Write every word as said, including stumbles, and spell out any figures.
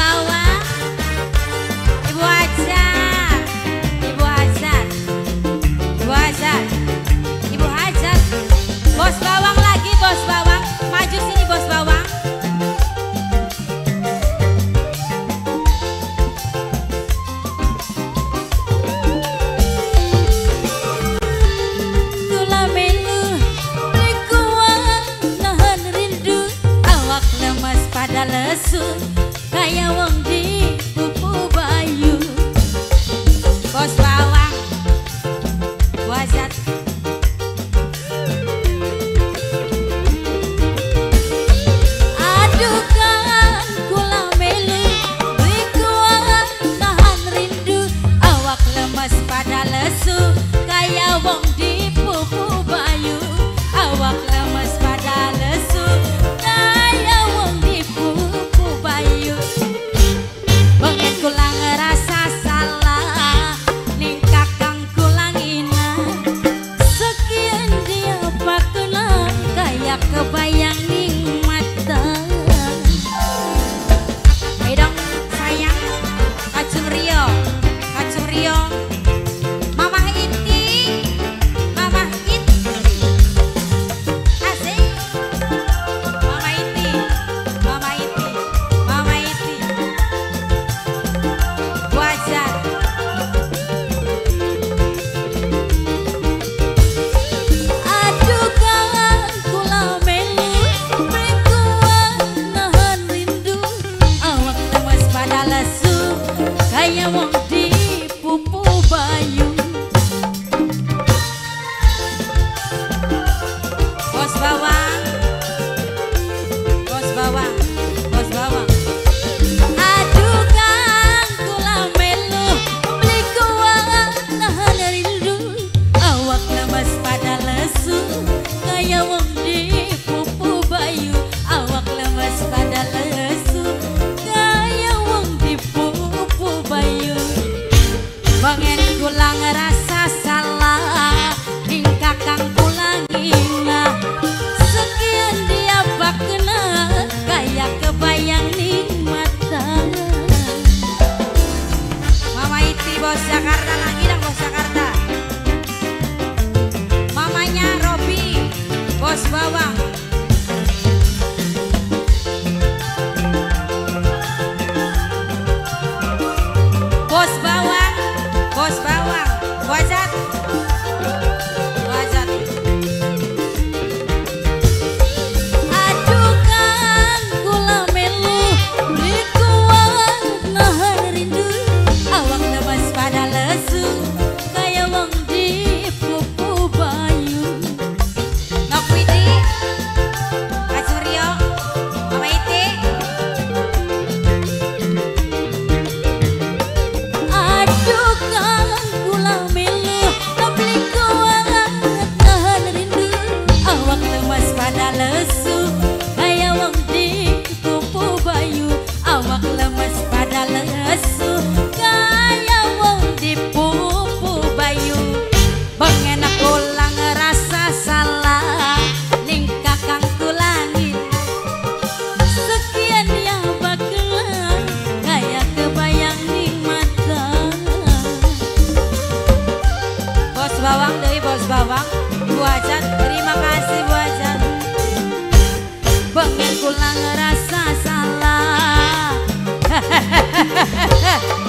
Bawang, Ibu Hajar, Ibu Hajar, Ibu Hajar, Ibu Hajar, Bos Bawang lagi, Bos Bawang, maju sini Bos Bawang. Gula melu, beli kuah, nahan rindu, awak lemas pada lesu, kayak wong di pupu bayu. Bos Bawang, wajat. Adukan gula melu, beli kuah, nahan rindu, awak lemas pada lesu, kayak wong di pupu bayu. Awak lemas pada lesu, kayak wong di pupu bayu. Bengen kulang ngerasa salah, ning kakang kulang ina. Sekian dia bakena, kayak kebayang ning mata. Ayo dong sayang, Kacung Rio, Kacung Rio, Mama Inti, Mama Inti, asik, Mama Inti, Mama Inti, Mama Inti, wajar. Adukan gula melu, beli kuah, nahan rindu, awak lemas pada lesu, kayak wong di pupu bayu. Bos Bawang, Bos Bawang, Bos Bawang. Adukan gula melu, beli kuah, nahan rindu, awak lemas pada lesu, kayak wong di pupu bayu. Awak lemas pada lesu, kayak wong di pupu bayu. Bengen kulang rasa salah, ning kakang kulang ina. Sekian dia bakena, kayak kebayang ning mata. Mama Iti Bos Jakarta lagi dong, Bos Jakarta. Mamanya Robi, Bos Bawang. Bos Bawang, Bos Bawang, wajat, wajat. Adukan gula melu, beli kuah, nahan rindu, awak lemas pada lesu, kayak wong di pupu bayu. Nok Widi, Kacung Rio, Mama Iti. Adukan gula melu, beli kuah, nahan rindu, awak lemas pada lesu, kayak wong di pupu bayu. Awak lemas pada lesu, kayak wong di pupu bayu. Bengen kulang ngerasa salah, ning kakang kulangin. Sekian dia bakalan, kayak kebayang ning mata. Bos Bawang deui, Bos Bawang, Bu Hajar, terima kasih Bu Hajar. Bengen kulang ngerasa salah.